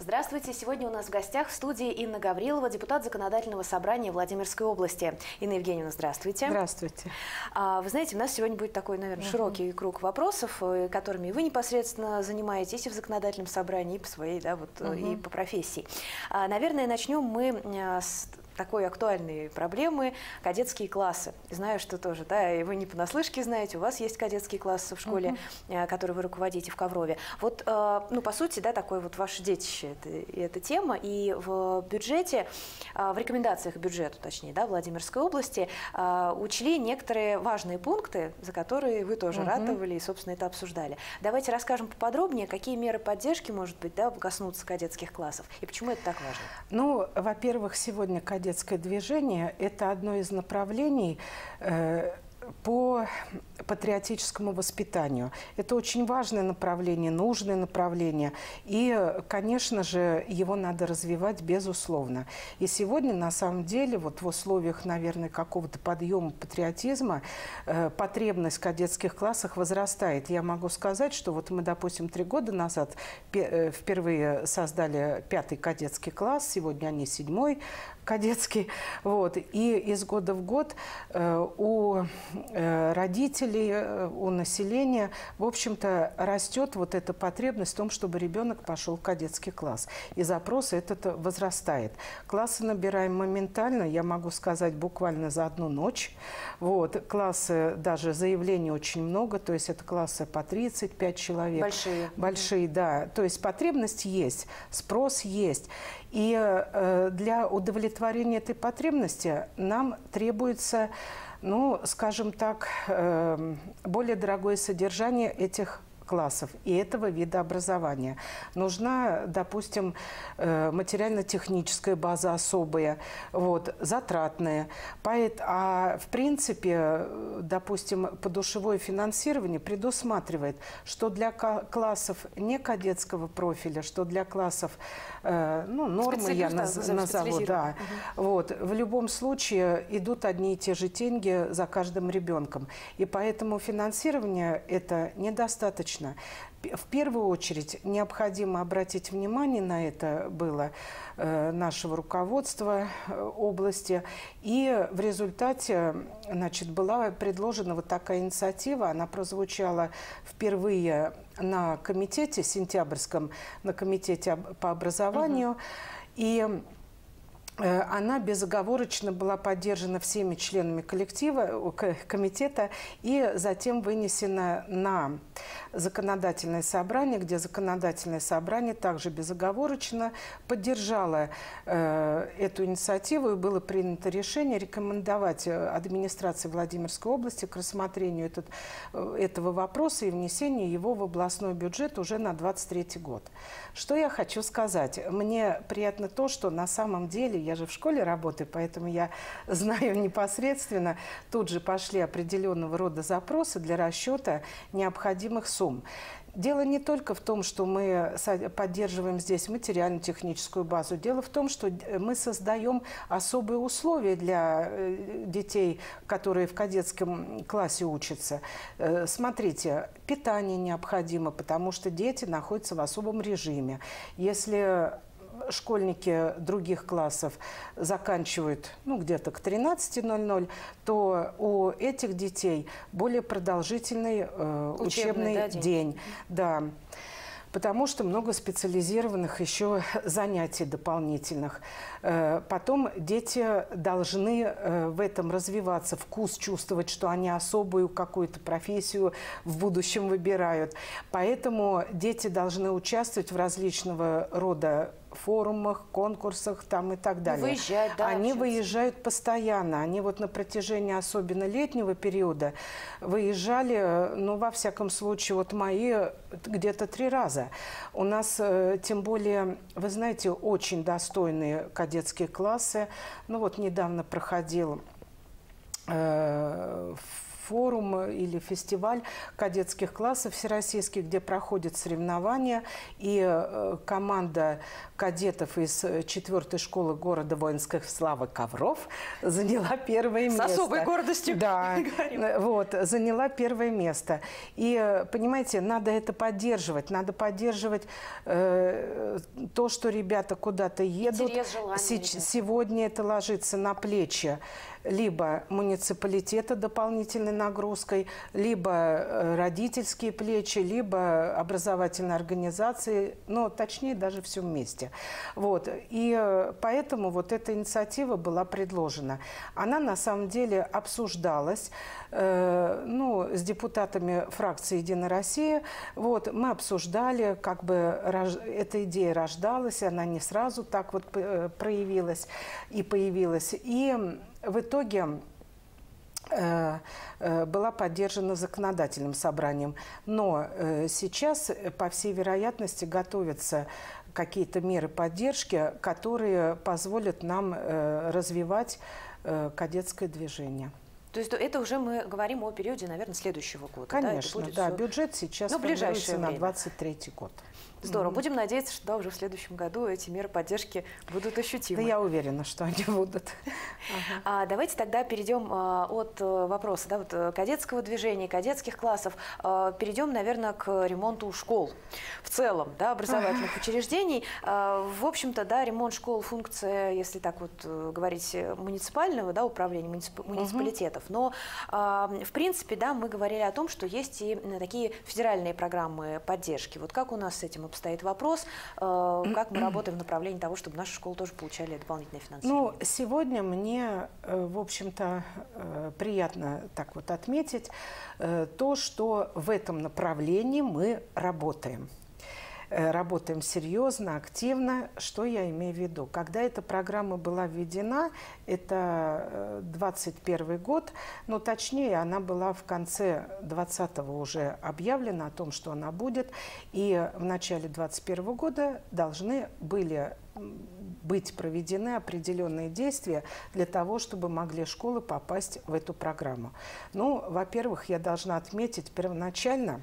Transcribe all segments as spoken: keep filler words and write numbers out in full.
Здравствуйте. Сегодня у нас в гостях в студии Инна Гаврилова, депутат Законодательного собрания Владимирской области. Инна Евгеньевна, здравствуйте. Здравствуйте. Вы знаете, у нас сегодня будет такой, наверное, uh-huh. широкий круг вопросов, которыми вы непосредственно занимаетесь и в Законодательном собрании, и по своей, да, вот, uh-huh. и по профессии. Наверное, начнем мы с такой актуальной проблемы – кадетские классы. Знаю, что тоже, да, и вы не понаслышке знаете, у вас есть кадетские классы в школе, uh-huh. который вы руководите в Коврове. Вот, ну, по сути, да, такое вот ваше детище – это, эта тема, и в бюджете, в рекомендациях к бюджету, точнее, да, Владимирской области, учли некоторые важные пункты, за которые вы тоже uh-huh. ратовали и, собственно, это обсуждали. Давайте расскажем поподробнее, какие меры поддержки, может быть, да, коснутся кадетских классов, и почему это так важно? Ну, во-первых, сегодня кадетское движение – это одно из направлений э, по патриотическому воспитанию. Это очень важное направление, нужное направление. И, конечно же, его надо развивать безусловно. И сегодня, на самом деле, вот в условиях, наверное, какого-то подъема патриотизма, э, потребность в кадетских классах возрастает. Я могу сказать, что вот мы, допустим, три года назад впервые создали пятый кадетский класс, сегодня они седьмой кадетский. Вот. И из года в год э, у э, родителей, э, у населения, в общем-то, растет вот эта потребность в том, чтобы ребенок пошел в кадетский класс. И запрос этот возрастает. Классы набираем моментально, я могу сказать, буквально за одну ночь. Вот. Классы, даже заявлений очень много, то есть это классы по тридцать пять человек. Большие. Большие, да. То есть потребность есть, спрос есть. И э, для удовлетворения этой потребности нам требуется, ну, скажем так, э, более дорогое содержание этих классов и этого вида образования. Нужна, допустим, материально-техническая база особая, вот, затратная. А в принципе, допустим, подушевое финансирование предусматривает, что для классов не кадетского профиля, что для классов, ну, нормы я назову, да. Угу. Вот, в любом случае идут одни и те же деньги за каждым ребенком. И поэтому финансирование это недостаточно. В первую очередь необходимо обратить внимание на это было э, нашего руководства э, области. И в результате, значит, была предложена вот такая инициатива. Она прозвучала впервые на комитете сентябрьском, на комитете по образованию. Угу. И она безоговорочно была поддержана всеми членами коллектива, комитета и затем вынесена на законодательное собрание, где законодательное собрание также безоговорочно поддержало э, эту инициативу, и было принято решение рекомендовать администрации Владимирской области к рассмотрению этот, этого вопроса и внесению его в областной бюджет уже на двадцать третий год. Что я хочу сказать? Мне приятно то, что на самом деле, я же в школе работаю, поэтому я знаю непосредственно, тут же пошли определенного рода запросы для расчета необходимых сумм. Дело не только в том, что мы поддерживаем здесь материально-техническую базу. Дело в том, что мы создаем особые условия для детей, которые в кадетском классе учатся. Смотрите, питание необходимо, потому что дети находятся в особом режиме. Если школьники других классов заканчивают, ну, где-то к тринадцати ноль-ноль, то у этих детей более продолжительный э, учебный, учебный да, день. день. Да. Потому что много специализированных еще занятий дополнительных. Потом дети должны в этом развиваться, вкус чувствовать, что они особую какую-то профессию в будущем выбирают. Поэтому дети должны участвовать в различного рода форумах, конкурсах там и так далее. Выезжают, да, они общаться. выезжают постоянно. Они вот на протяжении особенно летнего периода выезжали, ну, во всяком случае, вот мои где-то три раза. У нас, тем более, вы знаете, очень достойные кадетские классы. Ну, вот недавно проходил э, форум или фестиваль кадетских классов всероссийских, где проходят соревнования. И команда кадетов из четвертой школы города воинской славы Ковров заняла первое место. С особой гордостью. Да, вот, заняла первое место. И, понимаете, надо это поддерживать. Надо поддерживать э, то, что ребята куда-то едут. Интерес, желание, Се- сегодня это ложится на плечи либо муниципалитета дополнительной нагрузкой, либо родительские плечи, либо образовательные организации, но точнее даже все вместе. Вот. И поэтому вот эта инициатива была предложена. Она на самом деле обсуждалась э, ну, с депутатами фракции «Единая Россия». Вот. Мы обсуждали, как бы рож... эта идея рождалась, она не сразу так вот проявилась и появилась. И в итоге э, э, была поддержана законодательным собранием. Но э, сейчас, по всей вероятности, готовятся какие-то меры поддержки, которые позволят нам э, развивать э, кадетское движение. То есть это уже мы говорим о периоде, наверное, следующего года. Конечно, да, да, бюджет сейчас формируется на двадцать третий год. Здорово. Mm-hmm. Будем надеяться, что да, уже в следующем году эти меры поддержки будут ощутимы. Да, я уверена, что они будут. Uh-huh. А, давайте тогда перейдем а, от а, вопроса да, вот, кадетского движения, кадетских классов, а, перейдем, наверное, к ремонту школ в целом, да, образовательных uh-huh. учреждений. А, в общем-то, да, ремонт школ – функция, если так вот говорить, муниципального да, управления, муниципа- муниципалитетов. Uh-huh. Но, а, в принципе, да, мы говорили о том, что есть и такие федеральные программы поддержки. Вот как у нас с этим обстоит вопрос, как мы работаем в направлении того, чтобы наши школы тоже получали дополнительное финансирование? Ну, сегодня мне, в общем-то, приятно так вот отметить то, что в этом направлении мы работаем. Работаем серьезно, активно. Что я имею в виду? Когда эта программа была введена, это двадцать первый год, но точнее она была в конце двадцатого уже объявлена о том, что она будет, и в начале двадцать первого года должны были быть проведены определенные действия для того, чтобы могли школы попасть в эту программу. Ну, во-первых, я должна отметить первоначально,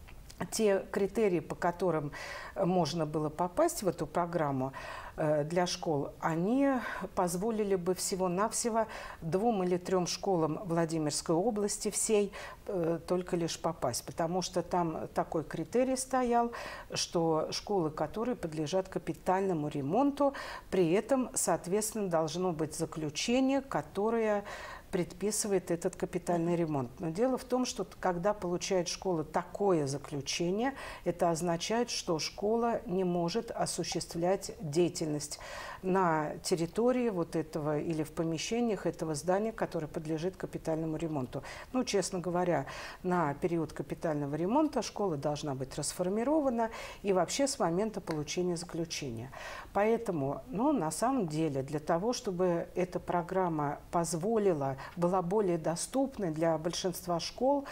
те критерии, по которым можно было попасть в эту программу для школ, они позволили бы всего-навсего двум или трем школам Владимирской области всей только лишь попасть. Потому что там такой критерий стоял, что школы, которые подлежат капитальному ремонту, при этом, соответственно, должно быть заключение, которое предписывает этот капитальный ремонт. Но дело в том, что когда получает школа такое заключение, это означает, что школа не может осуществлять деятельность на территории вот этого или в помещениях этого здания, которое подлежит капитальному ремонту. Ну, честно говоря, на период капитального ремонта школа должна быть расформирована и вообще с момента получения заключения. Поэтому, ну, на самом деле, для того, чтобы эта программа позволила, была более доступной для большинства школ,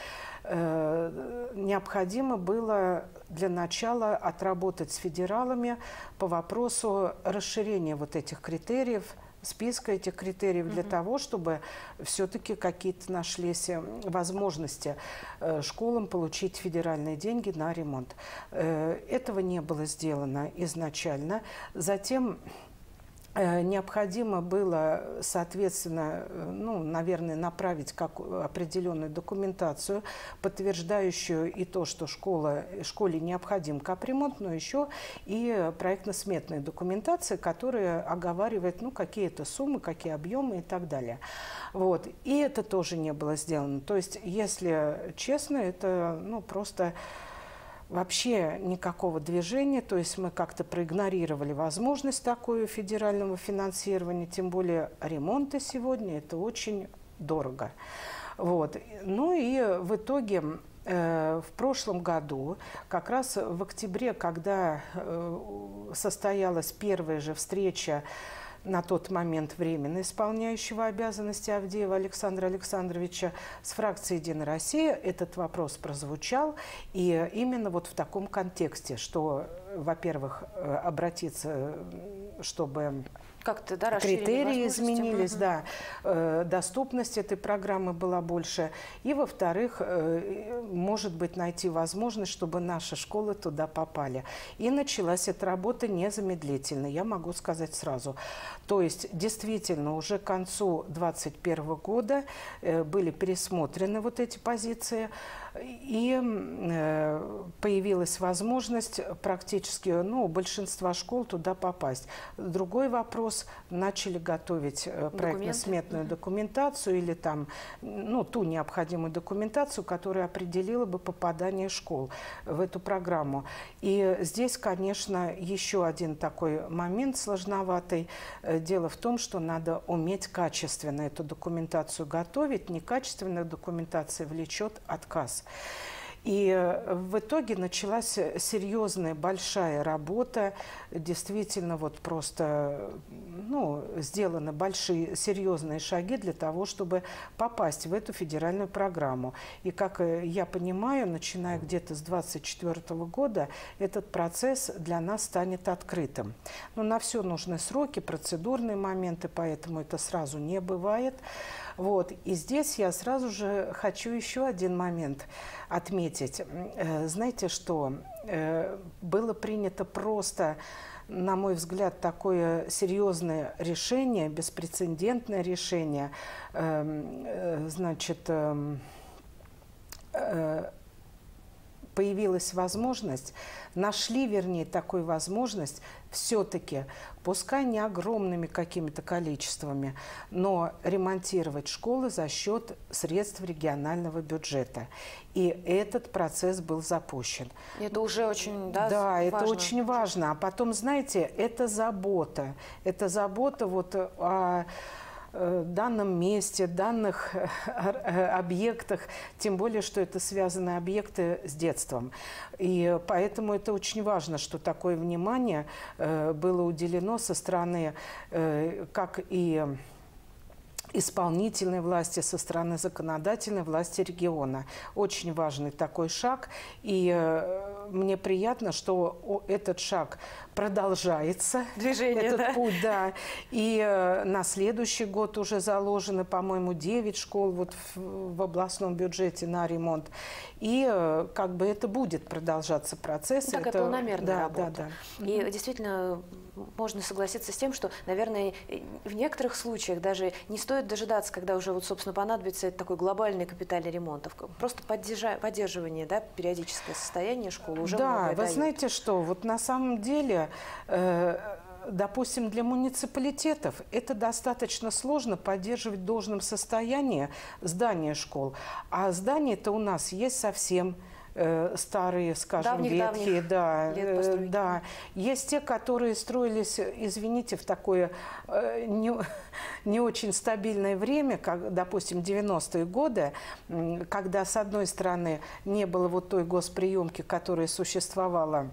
э, необходимо было для начала отработать с федералами по вопросу расширения вот этих критериев, списка этих критериев, для mm-hmm. того, чтобы все-таки какие-то нашлись возможности школам получить федеральные деньги на ремонт. Этого не было сделано изначально. Затем необходимо было, соответственно, ну, наверное, направить как определенную документацию, подтверждающую и то, что школа, школе необходим капремонт, но еще и проектно-сметная документация, которая оговаривает, ну, какие-то суммы, какие объемы и так далее. Вот. И это тоже не было сделано. То есть, если честно, это, ну, просто вообще никакого движения, то есть мы как-то проигнорировали возможность такого федерального финансирования, тем более ремонты сегодня – это очень дорого. Вот. Ну и в итоге э, в прошлом году, как раз в октябре, когда э, состоялась первая же встреча на тот момент временно исполняющего обязанности Авдеева Александра Александровича с фракцией «Единая Россия», этот вопрос прозвучал. И именно вот в таком контексте, что, во-первых, обратиться, чтобы Как-то, да, критерии изменились, угу. да, э, доступность этой программы была больше. И, во-вторых, э, может быть, найти возможность, чтобы наши школы туда попали. И началась эта работа незамедлительно, я могу сказать сразу. То есть, действительно, уже к концу двадцать первого года э, были пересмотрены вот эти позиции, и э, появилась возможность практически, ну, у большинства школ туда попасть. Другой вопрос, начали готовить проектно-сметную документацию или там, ну, ту необходимую документацию, которая определила бы попадание школ в эту программу. И здесь, конечно, еще один такой момент сложноватый. Дело в том, что надо уметь качественно эту документацию готовить. Некачественная документация влечет отказ. И в итоге началась серьезная, большая работа. Действительно, вот просто, ну, сделаны большие, серьезные шаги для того, чтобы попасть в эту федеральную программу. И, как я понимаю, начиная где-то с двадцать четвёртого года, этот процесс для нас станет открытым. Но на все нужны сроки, процедурные моменты, поэтому это сразу не бывает. Вот. И здесь я сразу же хочу еще один момент отметить. Знаете что? Было принято просто, на мой взгляд, такое серьезное решение, беспрецедентное решение. Значит, появилась возможность, нашли, вернее, такую возможность все-таки, пускай не огромными какими-то количествами, но ремонтировать школы за счет средств регионального бюджета. И этот процесс был запущен. Это уже очень, да, Да, важно. это очень важно. А потом, знаете, это забота. Это забота вот о данном месте, данных объектах, тем более, что это связаны объекты с детством. И поэтому это очень важно, что такое внимание было уделено со стороны как и исполнительной власти, со стороны законодательной власти региона. Очень важный такой шаг. И э, мне приятно, что этот шаг продолжается. Движение, этот да? путь, да. И э, на следующий год уже заложено, по-моему, девять школ вот в, в областном бюджете на ремонт. И э, как бы это будет продолжаться процесс. Такая это планомерная да, работа. Да, да. И действительно можно согласиться с тем, что, наверное, в некоторых случаях даже не стоит дожидаться, когда уже, вот, собственно, понадобится такой глобальный капитальный ремонт. Просто поддерживание, да, периодическое состояние школы уже Да, многое вы дает. знаете что, вот на самом деле... Э, Допустим, для муниципалитетов это достаточно сложно поддерживать в должном состоянии здания школ. А здания-то у нас есть совсем э, старые, скажем, давних, ветхие. давних да, лет э, да. Есть те, которые строились, извините, в такое э, не, не очень стабильное время, как, допустим, девяностые годы, когда, с одной стороны, не было вот той госприемки, которая существовала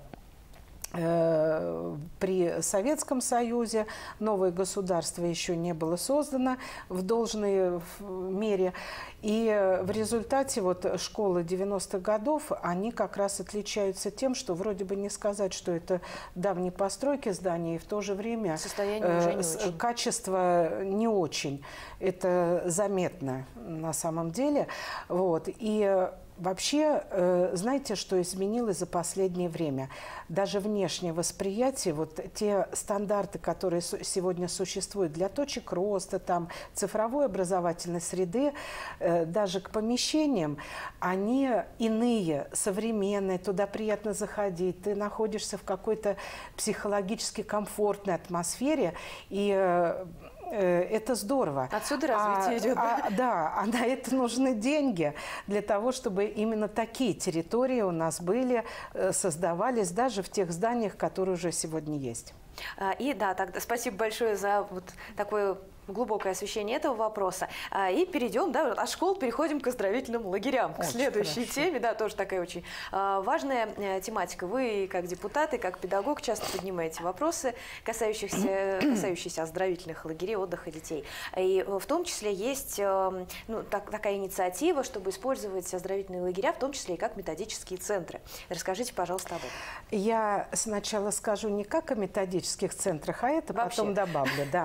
при Советском Союзе, новое государство еще не было создано в должной мере. И в результате вот школы девяностых годов, они как раз отличаются тем, что вроде бы не сказать, что это давние постройки здания, и в то же время состояние уже не очень. Качество не очень. Это заметно на самом деле. Вот. И вообще, знаете, что изменилось за последнее время? Даже внешнее восприятие, вот те стандарты, которые сегодня существуют для точек роста, там, цифровой образовательной среды, даже к помещениям, они иные, современные, туда приятно заходить, ты находишься в какой-то психологически комфортной атмосфере, и это здорово. Отсюда развитие а, идет. А, да, а на это нужны деньги для того, чтобы именно такие территории у нас были, создавались даже в тех зданиях, которые уже сегодня есть. И да, тогда спасибо большое за вот такое глубокое освещение этого вопроса. И перейдем, да, от школ переходим к оздоровительным лагерям, к очень следующей хорошо. теме, да, тоже такая очень важная тематика. Вы, как депутат и как педагог, часто поднимаете вопросы, касающихся, касающиеся оздоровительных лагерей, отдыха детей. И в том числе есть ну, так, такая инициатива, чтобы использовать оздоровительные лагеря, в том числе и как методические центры. Расскажите, пожалуйста, об этом. Я сначала скажу не как о методических центрах, а это Вообще. Потом добавлю, да.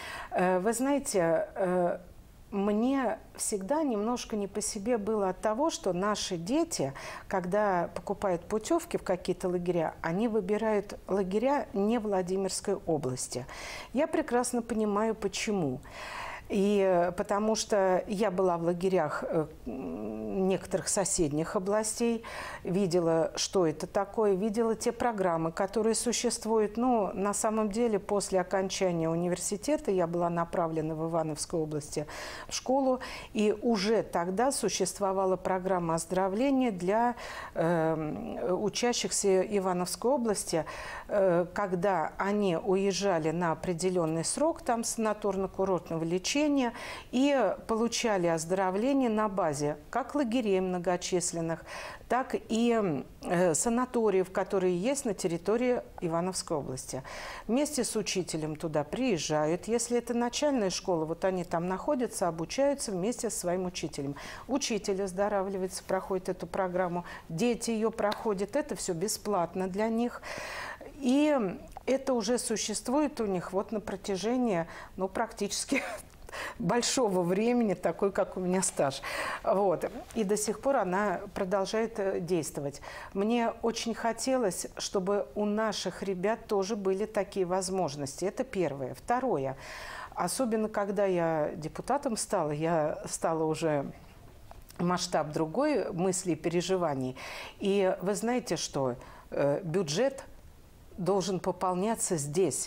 Вы знаете, мне всегда немножко не по себе было от того, что наши дети, когда покупают путевки в какие-то лагеря, они выбирают лагеря не Владимирской области. Я прекрасно понимаю, почему. И потому что я была в лагерях некоторых соседних областей, видела, что это такое, видела те программы, которые существуют. Ну, на самом деле, после окончания университета я была направлена в Ивановской области в школу, и уже тогда существовала программа оздоровления для э, учащихся Ивановской области, э, когда они уезжали на определенный срок там санаторно-курортного лечения, и получали оздоровление на базе как лагерей многочисленных, так и э, санаториев, которые есть на территории Ивановской области. Вместе с учителем туда приезжают. Если это начальная школа, вот они там находятся, обучаются вместе со своим учителем. Учитель оздоравливается, проходит эту программу, дети ее проходят. Это все бесплатно для них. И это уже существует у них вот на протяжении, ну, практически большого времени, такой, как у меня стаж. Вот. И до сих пор она продолжает действовать. Мне очень хотелось, чтобы у наших ребят тоже были такие возможности. Это первое. Второе. Особенно, когда я депутатом стала, я стала уже масштаб другой мыслей и переживаний. И вы знаете, что э, бюджет должен пополняться здесь.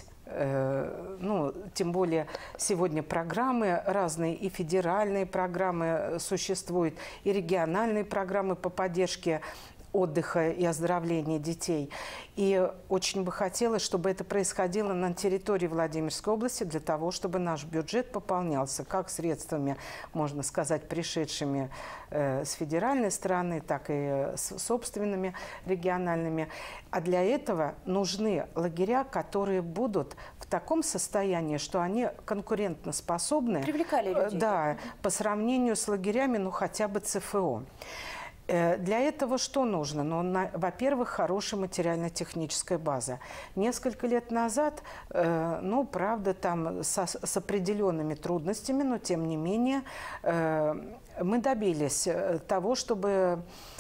Ну, тем более сегодня программы разные, и федеральные программы существуют, и региональные программы по поддержке отдыха и оздоровления детей. И очень бы хотелось, чтобы это происходило на территории Владимирской области, для того, чтобы наш бюджет пополнялся как средствами, можно сказать, пришедшими э, с федеральной стороны, так и с собственными региональными. А для этого нужны лагеря, которые будут в таком состоянии, что они конкурентоспособны. Привлекали людей. Да, по сравнению с лагерями, ну, хотя бы ЦФО. Для этого что нужно? Ну, во-первых, хорошая материально-техническая база. Несколько лет назад, э, ну, правда, там со, с определенными трудностями, но тем не менее, э, мы добились того, чтобы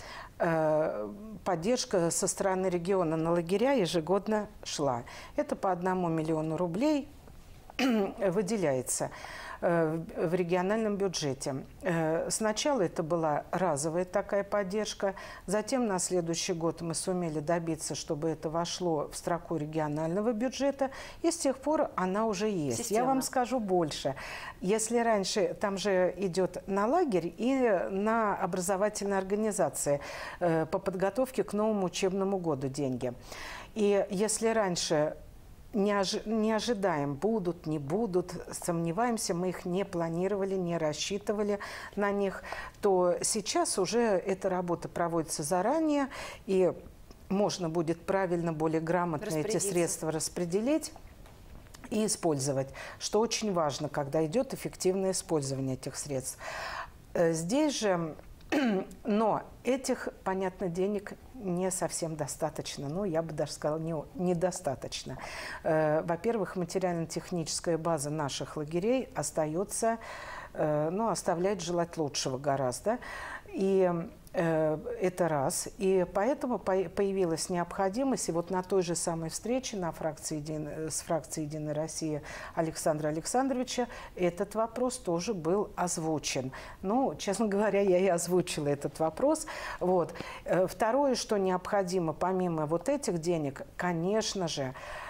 э, поддержка со стороны региона на лагеря ежегодно шла. Это по одному миллиону рублей выделяется в региональном бюджете. Сначала это была разовая такая поддержка, затем на следующий год мы сумели добиться, чтобы это вошло в строку регионального бюджета, и с тех пор она уже есть. Система. Я вам скажу больше. Если раньше там же идет на лагерь и на образовательные организации по подготовке к новому учебному году деньги. И если раньше Не, ожи не ожидаем, будут, не будут, сомневаемся, мы их не планировали, не рассчитывали на них, то сейчас уже эта работа проводится заранее, и можно будет правильно, более грамотно эти средства распределить и использовать, что очень важно, когда идет эффективное использование этих средств. Здесь же, но этих, понятно, денег не совсем достаточно, ну, я бы даже сказала, не, недостаточно. Во-первых, материально-техническая база наших лагерей остается, ну, оставляет желать лучшего гораздо. И это раз. И поэтому появилась необходимость, и вот на той же самой встрече на фракции Един... с фракцией «Единая Россия» Александра Александровича этот вопрос тоже был озвучен. Ну, честно говоря, я и озвучила этот вопрос. Вот. Второе, что необходимо, помимо вот этих денег, конечно же,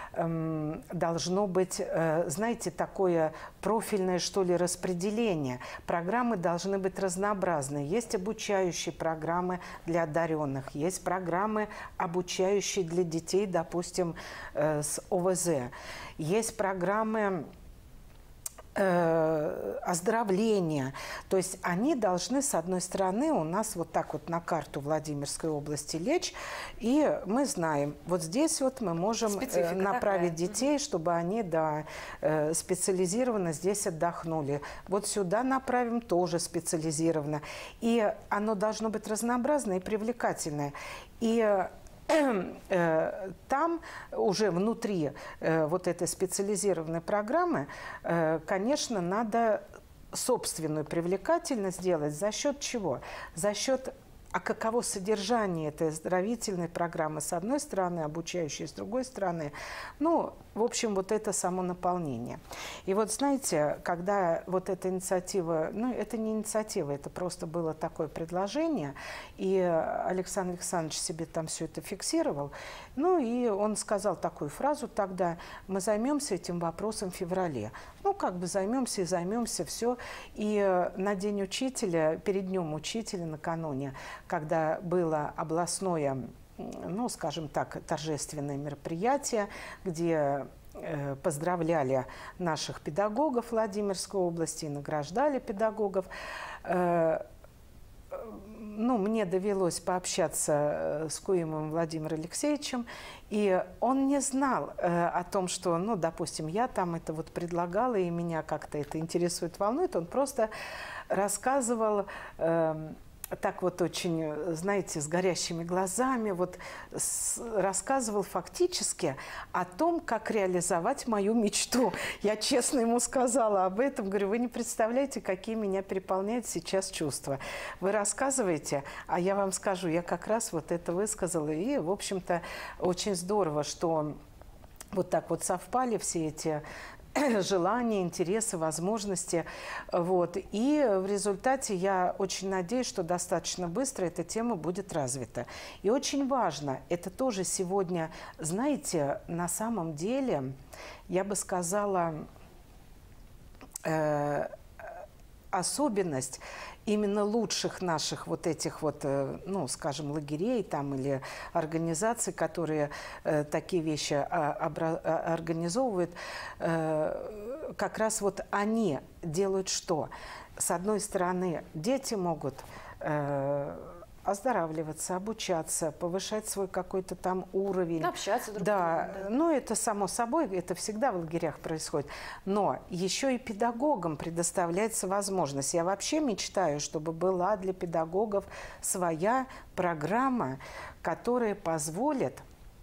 должно быть, знаете, такое профильное, что ли, распределение. Программы должны быть разнообразные. Есть обучающие программы для одаренных, есть программы, обучающие для детей, допустим, с ОВЗ. Есть программы оздоровления. То есть они должны, с одной стороны, у нас вот так вот на карту Владимирской области лечь, и мы знаем, вот здесь вот мы можем Специфика направить такая. детей, чтобы они, да, специализированно здесь отдохнули. Вот сюда направим тоже специализированно. И оно должно быть разнообразное и привлекательное. И там уже внутри вот этой специализированной программы, конечно, надо собственную привлекательность сделать. За счет чего? За счет, а каково содержание этой оздоровительной программы с одной стороны, обучающей с другой стороны. Ну, в общем, вот это само наполнение. И вот знаете, когда вот эта инициатива, ну, это не инициатива, это просто было такое предложение, и Александр Александрович себе там все это фиксировал, ну, и он сказал такую фразу тогда: мы займемся этим вопросом в феврале. Ну, как бы займемся и займемся, все. И на День учителя, перед Днем учителя накануне, когда было областное, ну, скажем так, торжественное мероприятие, где э, поздравляли наших педагогов Владимирской области, награждали педагогов. Э, ну, мне довелось пообщаться с Куимовым Владимиром Алексеевичем, и он не знал э, о том, что, ну, допустим, я там это вот предлагала, и меня как-то это интересует, волнует. Он просто рассказывал... Э, так вот очень, знаете, с горящими глазами, вот с, рассказывал фактически о том, как реализовать мою мечту. Я честно ему сказала об этом, говорю: вы не представляете, какие меня переполняют сейчас чувства. Вы рассказываете, а я вам скажу, я как раз вот это высказала, и, в общем-то, очень здорово, что вот так вот совпали все эти желания, интересы, возможности. Вот. И в результате я очень надеюсь, что достаточно быстро эта тема будет развита. И очень важно, это тоже сегодня, знаете, на самом деле, я бы сказала, э, особенность именно лучших наших вот этих вот, ну, скажем, лагерей там или организаций, которые э, такие вещи обра- организовывают, э, как раз вот они делают что? С одной стороны, дети могут э, оздоравливаться, обучаться, повышать свой какой-то там уровень. Общаться друг с да, другом. Да, ну это само собой, это всегда в лагерях происходит. Но еще и педагогам предоставляется возможность. Я вообще мечтаю, чтобы была для педагогов своя программа, которая позволит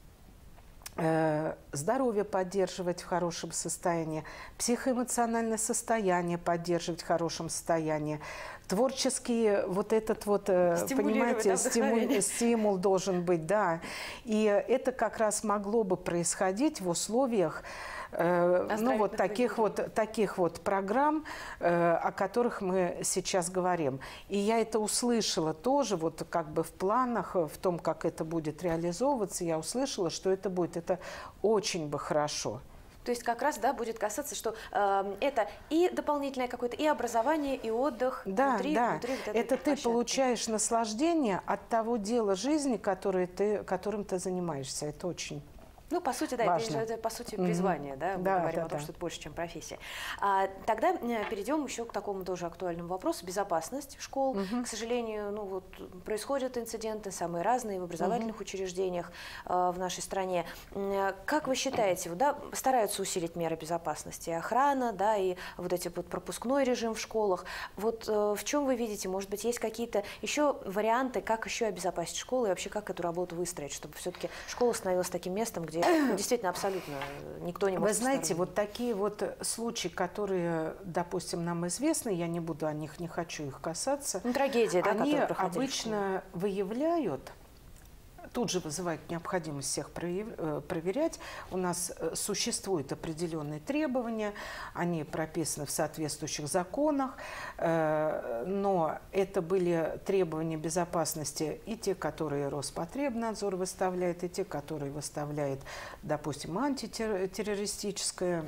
здоровье поддерживать в хорошем состоянии, психоэмоциональное состояние поддерживать в хорошем состоянии, творческий вот этот вот, понимаете, стимул, стимул должен быть, да. И это как раз могло бы происходить в условиях ну, вот таких вот, таких вот программ, о которых мы сейчас говорим. И я это услышала тоже, вот как бы в планах, в том, как это будет реализовываться, я услышала, что это будет. Это очень бы хорошо. То есть как раз, да, будет касаться, что э, это и дополнительное какое-то, и образование, и отдых. Да, внутри, да. Внутри вот этой это ты площадки. Получаешь наслаждение от того дела жизни, которое ты, которым ты занимаешься. Это очень... Ну, по сути, да, это, это по сути призвание, mm-hmm. да, мы да, говорим да, о том, да. что это больше, чем профессия. А, тогда перейдем еще к такому тоже актуальному вопросу: безопасность школ. Mm-hmm. К сожалению, ну вот происходят инциденты самые разные в образовательных mm-hmm. учреждениях э, в нашей стране. Как вы считаете, да, стараются усилить меры безопасности, охрана, да, и вот эти вот пропускной режим в школах. Вот э, в чем вы видите, может быть, есть какие-то еще варианты, как еще обезопасить школу и вообще как эту работу выстроить, чтобы все-таки школа становилась таким местом, где действительно абсолютно никто не может. Вы знаете, вот такие вот случаи, которые, допустим, нам известны, я не буду о них, не хочу их касаться. Ну, трагедия, да, они обычно выявляют, тут же вызывает необходимость всех проверять. У нас существуют определенные требования, они прописаны в соответствующих законах, но это были требования безопасности и те, которые Роспотребнадзор выставляет, и те, которые выставляет, допустим, антитеррористическая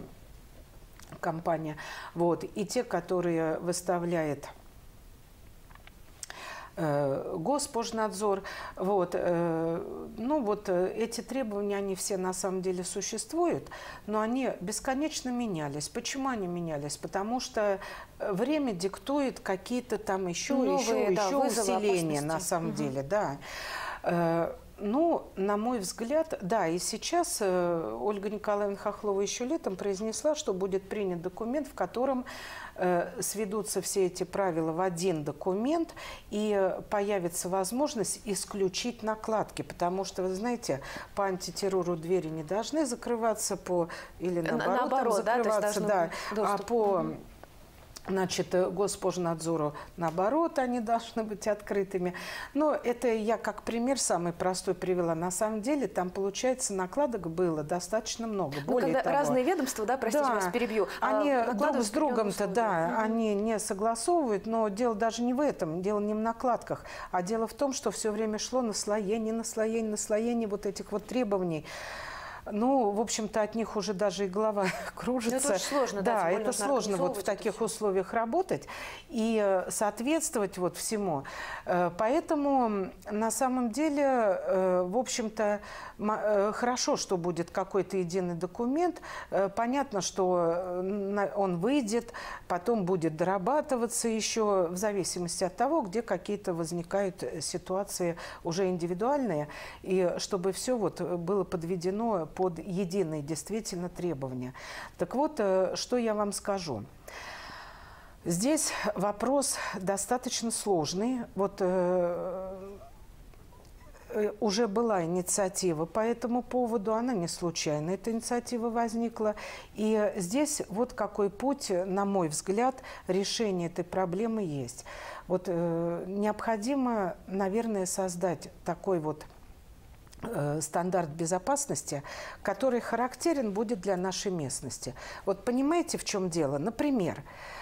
компания, вот, и те, которые выставляет Госпожнадзор. Вот. Ну вот эти требования, они все на самом деле существуют, но они бесконечно менялись. Почему они менялись? Потому что время диктует какие-то там еще, Новые, еще, да, еще вызовы, усиления опасности. на самом Угу. деле, да. Ну, на мой взгляд, да, и сейчас э, Ольга Николаевна Хохлова еще летом произнесла, что будет принят документ, в котором э, сведутся все эти правила в один документ, и появится возможность исключить накладки, потому что, вы знаете, по антитеррору двери не должны закрываться, по, или наоборот, наоборот, там закрываться, да, да, а по... Угу. Значит, Госпожнадзору, наоборот, они должны быть открытыми. Но это я как пример самый простой привела. На самом деле там, получается, накладок было достаточно много. Ну, Более когда того, разные ведомства, да, простите, да, вас перебью, они друг с другом-то, да, угу. они не согласовывают, но дело даже не в этом, дело не в накладках, а дело в том, что все время шло наслоение, наслоение, наслоение вот этих вот требований. Ну, в общем-то, от них уже даже и голова кружится. Это очень сложно, да, да, это сложно вот в таких все. условиях работать и соответствовать вот всему. Поэтому на самом деле, в общем-то, хорошо, что будет какой-то единый документ. Понятно, что он выйдет, потом будет дорабатываться еще в зависимости от того, где какие-то возникают ситуации уже индивидуальные, и чтобы все вот было подведено под единые действительно требования. Так вот, что я вам скажу. Здесь вопрос достаточно сложный. Вот э, уже была инициатива по этому поводу, она не случайно, эта инициатива возникла. И здесь вот какой путь, на мой взгляд, решения этой проблемы есть. Вот э, необходимо, наверное, создать такой вот стандарт безопасности, который характерен будет для нашей местности. Вот понимаете, в чем дело? Например,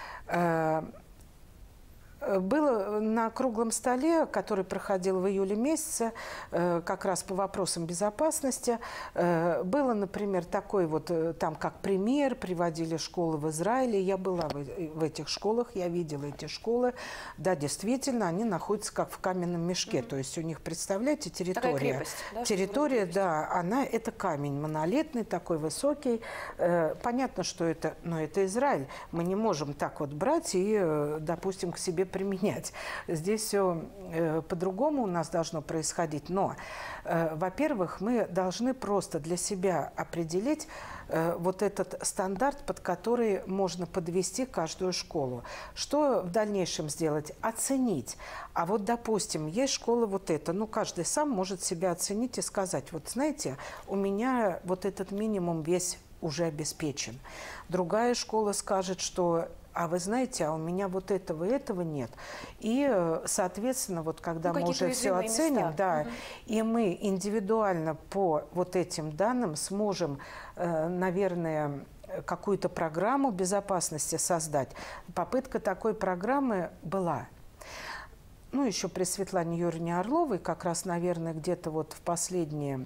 было на круглом столе, который проходил в июле месяце, как раз по вопросам безопасности, было, например, такой вот, там как пример, приводили школы в Израиле. Я была в этих школах, я видела эти школы. Да, действительно, они находятся как в каменном мешке. Mm-hmm. То есть у них, представляете, территория. Такая крепость, да, территория, да, она, это камень монолитный, такой высокий. Понятно, что это, но это Израиль. Мы не можем так вот брать и, допустим, к себе применять. Здесь все э, по-другому у нас должно происходить. Но, э, во-первых, мы должны просто для себя определить э, вот этот стандарт, под который можно подвести каждую школу. Что в дальнейшем сделать? Оценить. А вот, допустим, есть школа вот эта, ну, каждый сам может себя оценить и сказать, вот знаете, у меня вот этот минимум весь уже обеспечен. Другая школа скажет, что а вы знаете, а у меня вот этого и этого нет. И, соответственно, вот когда ну, мы уже все оценим, места. да, угу. и мы индивидуально по вот этим данным сможем, наверное, какую-то программу безопасности создать. Попытка такой программы была. Ну, еще при Светлане Юрьевне Орловой, как раз, наверное, где-то вот в последние...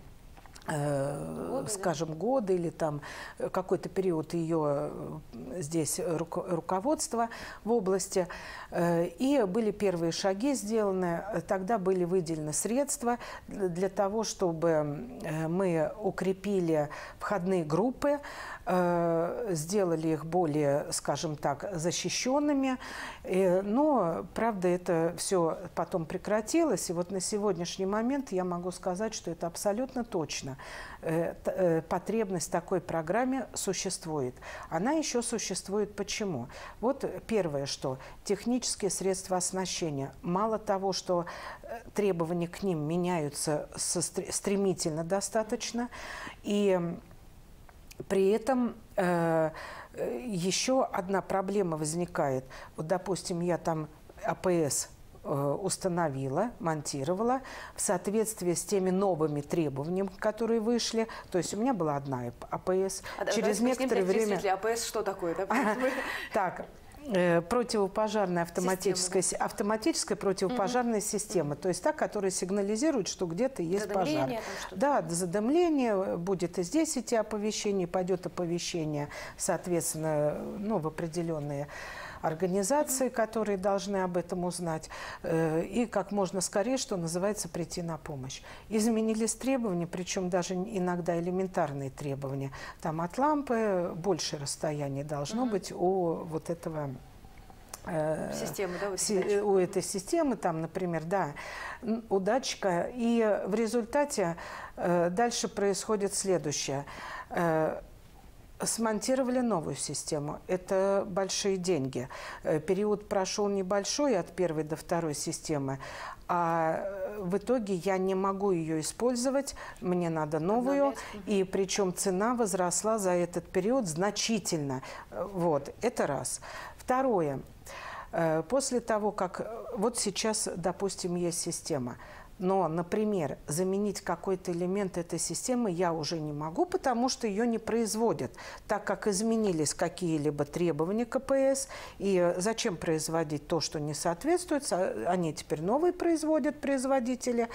Годы, скажем, да? годы или там какой-то период ее здесь руко руководства в области. И были первые шаги сделаны. Тогда были выделены средства для того, чтобы мы укрепили входные группы, сделали их более, скажем так, защищенными. Но, правда, это все потом прекратилось. И вот на сегодняшний момент я могу сказать, что это абсолютно точно. Потребность в такой программе существует. Она еще существует почему? Вот первое, что технические средства оснащения. Мало того, что требования к ним меняются стремительно достаточно, и при этом э, еще одна проблема возникает. Вот, допустим, я там А Пэ Эс э, установила, монтировала в соответствии с теми новыми требованиями, которые вышли. То есть у меня была одна А Пэ Эс. А, Через некоторое время... А Пэ Эс что такое? Да? Так. Противопожарная автоматическая, система, да? автоматическая противопожарная угу. система, то есть та, которая сигнализирует, что где-то есть пожар. Да, задымление, будет и здесь идти оповещение, пойдет оповещение, соответственно, ну, в определенные организации, которые должны об этом узнать, и как можно скорее, что называется, прийти на помощь. Изменились требования, причем даже иногда элементарные требования. Там от лампы больше расстояние должно mm-hmm. быть у вот этого... Системы, да, вот си, у этой системы, там, например, да, у датчика. И в результате э, дальше происходит следующее. Э, смонтировали новую систему. Это большие деньги. Э, период прошел небольшой от первой до второй системы, а в итоге я не могу ее использовать, мне надо новую, и причем цена возросла за этот период значительно. Вот, это раз. Второе. После того, как вот сейчас, допустим, есть система, но, например, заменить какой-то элемент этой системы я уже не могу, потому что ее не производят, так как изменились какие-либо требования ка пэ эс. И зачем производить то, что не соответствует? Они теперь новые производят, производители.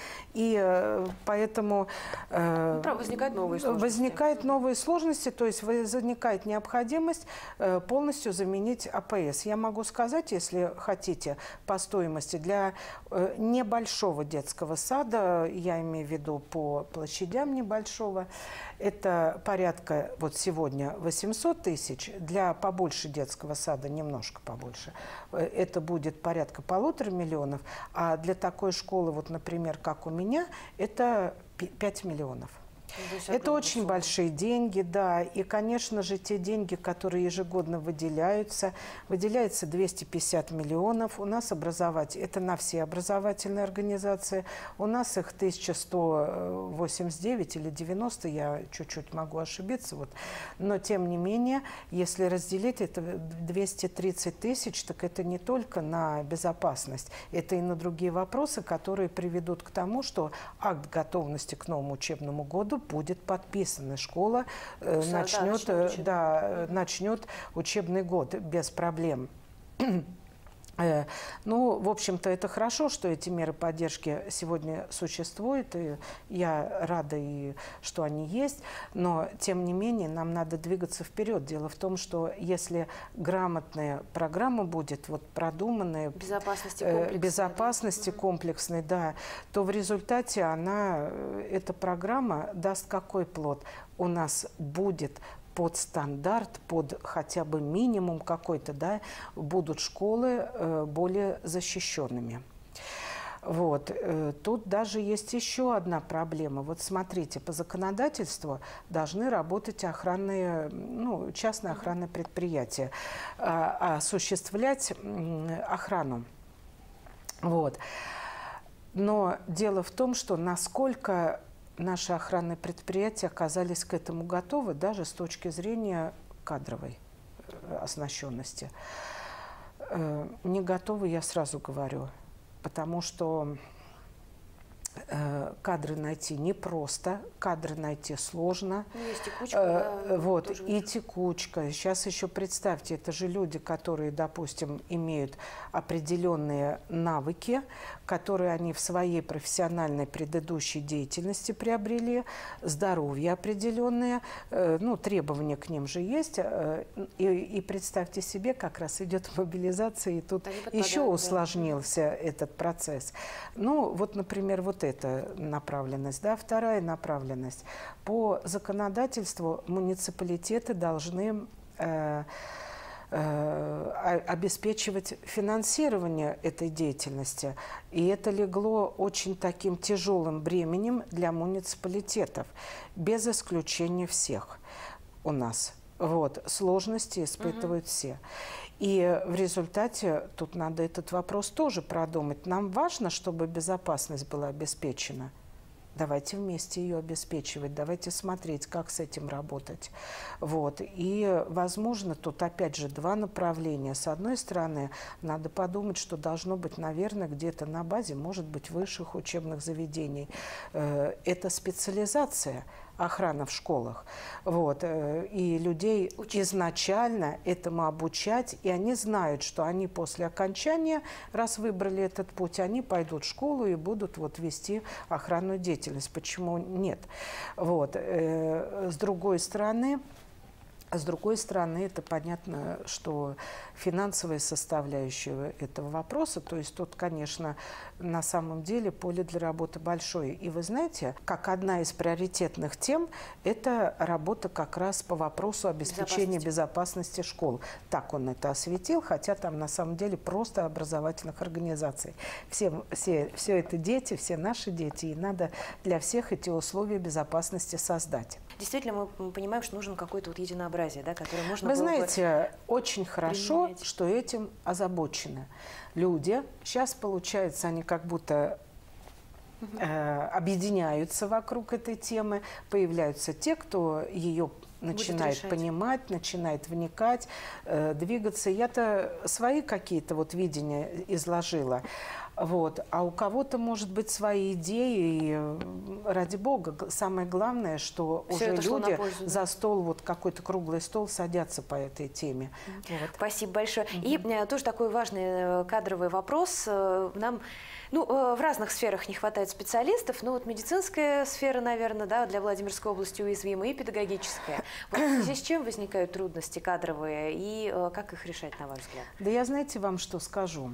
И поэтому ну, возникают новые сложности. Возникают новые сложности, то есть возникает необходимость полностью заменить а пэ эс. Я могу сказать, если хотите, по стоимости для небольшого детского сада, я имею в виду по площадям небольшого, это порядка, вот сегодня восемьсот тысяч, для побольше детского сада, немножко побольше, это будет порядка полутора миллионов, а для такой школы, вот, например, как у меня, это пять миллионов. Это очень сумма. Большие деньги, да. И, конечно же, те деньги, которые ежегодно выделяются, выделяется двести пятьдесят миллионов. У нас образовать, это на все образовательные организации. У нас их тысяча сто восемьдесят девять или девяносто, я чуть-чуть могу ошибиться. Вот. Но, тем не менее, если разделить это двести тридцать тысяч, так это не только на безопасность, это и на другие вопросы, которые приведут к тому, что акт готовности к новому учебному году будет подписан, и школа э, начнет, да, начнет, да, начнет учебный год без проблем. Ну, в общем-то, это хорошо, что эти меры поддержки сегодня существуют, и я рада, и что они есть, но, тем не менее, нам надо двигаться вперед. Дело в том, что если грамотная программа будет вот продуманная, безопасности комплексной, безопасности да? комплексной, да, то в результате она, эта программа даст какой плод? У нас будет под стандарт, под хотя бы минимум какой-то, да, будут школы э, более защищенными. Вот. Э, тут даже есть еще одна проблема. Вот смотрите, по законодательству должны работать охранные, ну, частные охранные предприятия, э, осуществлять э, охрану. Вот. Но дело в том, что насколько наши охранные предприятия оказались к этому готовы, даже с точки зрения кадровой оснащенности. Не готовы, я сразу говорю, потому что кадры найти непросто, кадры найти сложно. Ну, есть текучка, да, вот, и текучка. Сейчас еще представьте, это же люди, которые, допустим, имеют определенные навыки, которые они в своей профессиональной предыдущей деятельности приобрели, здоровье определенное, ну, требования к ним же есть. И, и представьте себе, как раз идет мобилизация, и тут еще усложнился, да, этот процесс. Ну, вот, например, вот эта направленность, да. Вторая направленность. По законодательству муниципалитеты должны э, э, обеспечивать финансирование этой деятельности. И это легло очень таким тяжелым бременем для муниципалитетов, без исключения всех у нас. Вот, сложности испытывают [S2] Угу. [S1] Все. И в результате тут надо этот вопрос тоже продумать. Нам важно, чтобы безопасность была обеспечена. Давайте вместе ее обеспечивать, давайте смотреть, как с этим работать. Вот. И, возможно, тут опять же два направления. С одной стороны, надо подумать, что должно быть, наверное, где-то на базе, может быть, высших учебных заведений. Это специализация охрана в школах. Вот. И людей Учить. изначально этому обучать, и они знают, что они после окончания, раз выбрали этот путь, они пойдут в школу и будут вот вести охранную деятельность. Почему нет? Вот. С другой стороны, А с другой стороны, это понятно, что финансовая составляющая этого вопроса, то есть тут, конечно, на самом деле поле для работы большое. И вы знаете, как одна из приоритетных тем, это работа как раз по вопросу обеспечения безопасности, безопасности школ. Так он это осветил, хотя там на самом деле просто образовательных организаций. Все, все, все это дети, все наши дети, и надо для всех эти условия безопасности создать. Действительно, мы понимаем, что нужен какой-то вот единообразие, да, которое можно Вы было знаете, бы очень хорошо, применять. что этим озабочены люди. Сейчас, получается, они как будто э, объединяются вокруг этой темы. Появляются те, кто ее начинает понимать, начинает вникать, э, двигаться. Я-то свои какие-то вот видения изложила. Вот. А у кого-то, может быть, свои идеи, и, ради бога, самое главное, что Все уже люди пользу, да? за стол, вот какой-то круглый стол, садятся по этой теме. Mm-hmm. Вот. Спасибо большое. Mm-hmm. И э, тоже такой важный кадровый вопрос. Нам, ну, в разных сферах не хватает специалистов, но вот медицинская сфера, наверное, да, для Владимирской области уязвима, и педагогическая. Вот в связи с чем возникают трудности кадровые, и э, как их решать, на ваш взгляд? Да я, знаете, вам что скажу.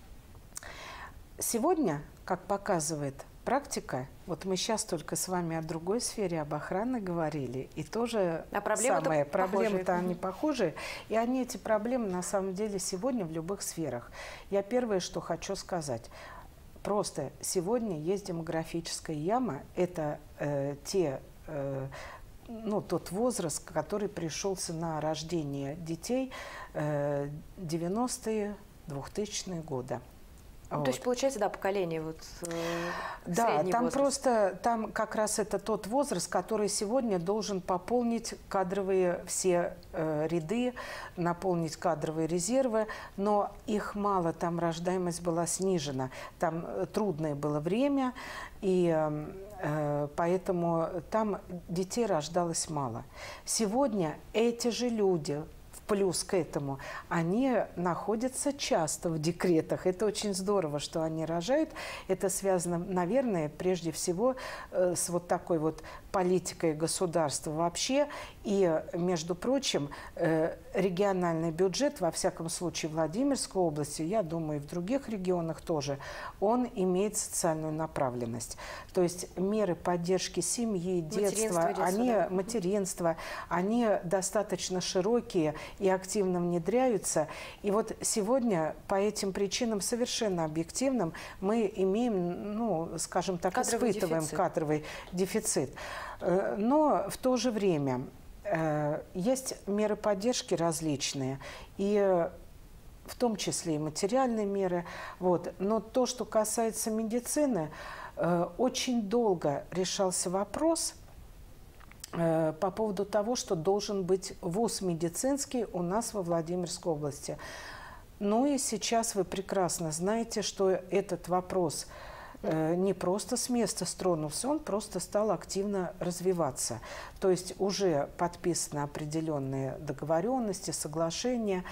Сегодня, как показывает практика, вот мы сейчас только с вами о другой сфере, об охране говорили, и тоже а проблемы самое, проблемы-то они похожие, и они, эти проблемы, на самом деле, сегодня в любых сферах. Я первое, что хочу сказать, просто сегодня есть демографическая яма, это э, те... Э, ну, тот возраст, который пришелся на рождение детей э, девяностые, двухтысячные годы. Ну, Вот. То есть, получается, да, поколение вот э, Да, там возраст. просто, там как раз это тот возраст, который сегодня должен пополнить кадровые все э, ряды, наполнить кадровые резервы, но их мало, там рождаемость была снижена, там трудное было время, и э, поэтому там детей рождалось мало. Сегодня эти же люди, плюс к этому, они находятся часто в декретах. Это очень здорово, что они рожают. Это связано, наверное, прежде всего э, с вот такой вот политикой государства вообще. И, между прочим, э, региональный бюджет, во всяком случае, в Владимирской области, я думаю, и в других регионах тоже, он имеет социальную направленность. То есть меры поддержки семьи, детства, они, да. материнства, они достаточно широкие и активно внедряются. И вот сегодня по этим причинам совершенно объективным мы имеем, ну, скажем так, кадровый испытываем дефицит. кадровый дефицит. Но в то же время есть меры поддержки различные, и в том числе и материальные меры. Вот. Но то, что касается медицины, очень долго решался вопрос по поводу того, что должен быть вуз медицинский у нас во Владимирской области. Ну и сейчас вы прекрасно знаете, что этот вопрос не просто с места стронулся, он просто стал активно развиваться. То есть уже подписаны определенные договоренности, соглашения,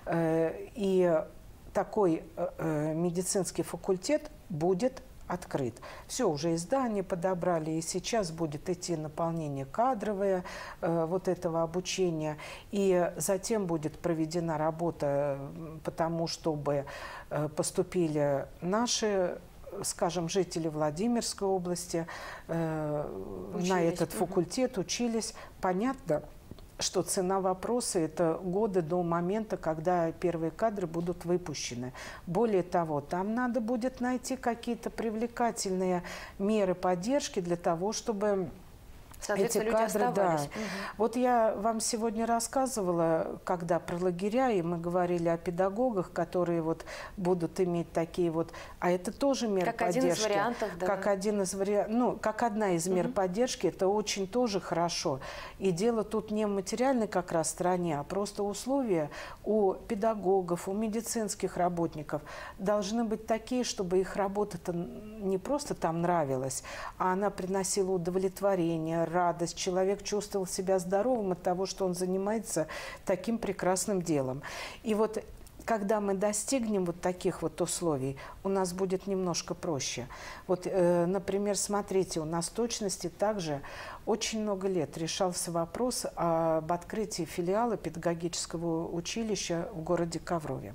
и такой медицинский факультет будет открыт. Все, уже и здание подобрали, и сейчас будет идти наполнение кадровое э, вот этого обучения, и затем будет проведена работа по тому, чтобы э, поступили наши, скажем, жители Владимирской области э, на этот факультет, учились. Понятно, что цена вопроса – это годы до момента, когда первые кадры будут выпущены. Более того, там надо будет найти какие-то привлекательные меры поддержки для того, чтобы эти кадры, да. Угу. Вот я вам сегодня рассказывала, когда про лагеря, и мы говорили о педагогах, которые вот будут иметь такие вот, а это тоже мера как поддержки. Один из вариантов, да. Как один из вариантов, ну, как одна из мер угу. поддержки, это очень тоже хорошо. И дело тут не в материальной как раз стороне, а просто условия у педагогов, у медицинских работников должны быть такие, чтобы их работа-то не просто там нравилась, а она приносила удовлетворение, радость, человек чувствовал себя здоровым от того, что он занимается таким прекрасным делом. И вот когда мы достигнем вот таких вот условий, у нас будет немножко проще. Вот, э, например, смотрите, у нас в точности также очень много лет решался вопрос об открытии филиала педагогического училища в городе Коврове.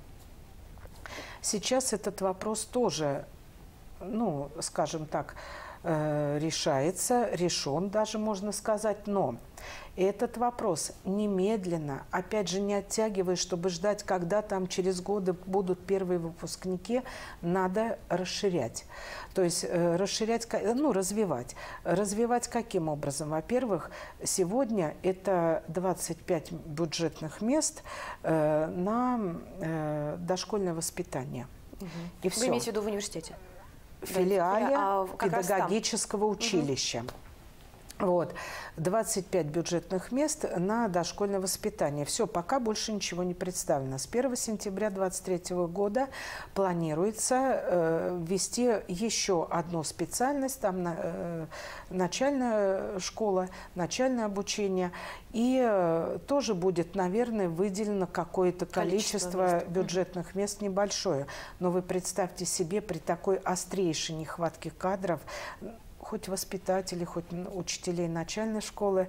Сейчас этот вопрос тоже, ну, скажем так, э, решается, решен даже, можно сказать, но этот вопрос немедленно, опять же, не оттягивая, чтобы ждать, когда там через годы будут первые выпускники, надо расширять. То есть э, расширять, ну, развивать. Развивать каким образом? Во-первых, сегодня это двадцать пять бюджетных мест э, на э, дошкольное воспитание. Угу. И Вы все. имеете в виду в университете? В филиале а, педагогического училища. Угу. Вот. двадцать пять бюджетных мест на дошкольное воспитание. Все, пока больше ничего не представлено. С первого сентября две тысячи двадцать третьего года планируется э, ввести еще одну специальность, там э, начальная школа, начальное обучение. И э, тоже будет, наверное, выделено какое-то количество, количество мест. бюджетных мест небольшое. Но вы представьте себе, при такой острейшей нехватке кадров, хоть воспитателей, хоть учителей начальной школы,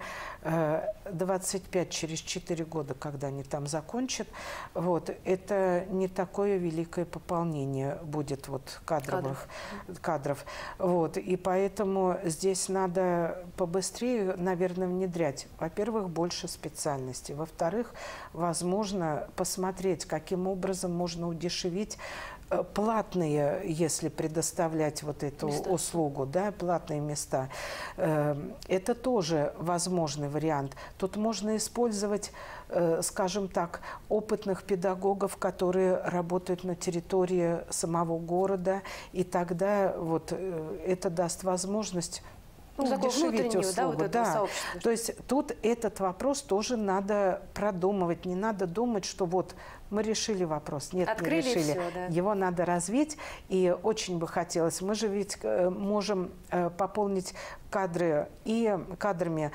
двадцать пять через четыре года, когда они там закончат, вот, это не такое великое пополнение будет вот кадровых кадров. кадров. Вот, и поэтому здесь надо побыстрее, наверное, внедрять, во-первых, больше специальностей, во-вторых, возможно, посмотреть, каким образом можно удешевить платные, если предоставлять вот эту места. услугу, да, платные места, это тоже возможный вариант. Тут можно использовать, скажем так, опытных педагогов, которые работают на территории самого города, и тогда вот это даст возможность, ну, удешевить услугу. Да, вот да. То есть тут этот вопрос тоже надо продумывать. Не надо думать, что вот мы решили вопрос. Нет, Открыли не решили. Все, да. Его надо развить. И очень бы хотелось. Мы же ведь можем пополнить кадры и кадрами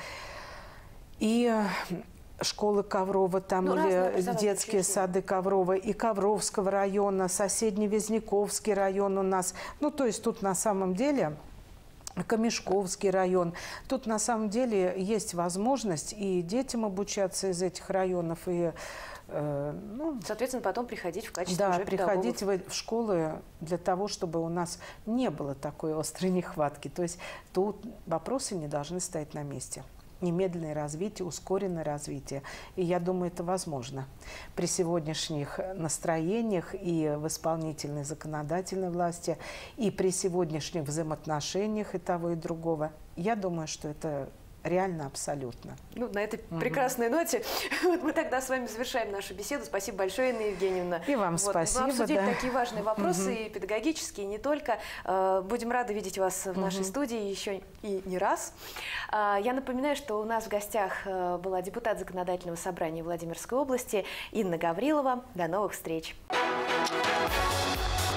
и школы Коврова, там, ну, или детские сады Коврова, и Ковровского района, соседний Вязниковский район у нас. Ну, то есть тут на самом деле Камешковский район. Тут на самом деле есть возможность и детям обучаться из этих районов, и э, ну, соответственно, потом приходить в качестве да, уже приходить в, в школы для того, чтобы у нас не было такой острой нехватки. То есть тут вопросы не должны стоять на месте. Немедленное развитие, ускоренное развитие. И я думаю, это возможно. При сегодняшних настроениях и в исполнительной законодательной власти, и при сегодняшних взаимоотношениях и того, и другого, я думаю, что это реально абсолютно. Ну, на этой угу. прекрасной ноте вот мы тогда с вами завершаем нашу беседу. Спасибо большое, Инна Евгеньевна. И вам вот, спасибо. Мы обсудили да. такие важные вопросы, угу. и педагогические, и не только. Будем рады видеть вас в угу. нашей студии еще и не раз. Я напоминаю, что у нас в гостях была депутат Законодательного собрания Владимирской области Инна Гаврилова. До новых встреч!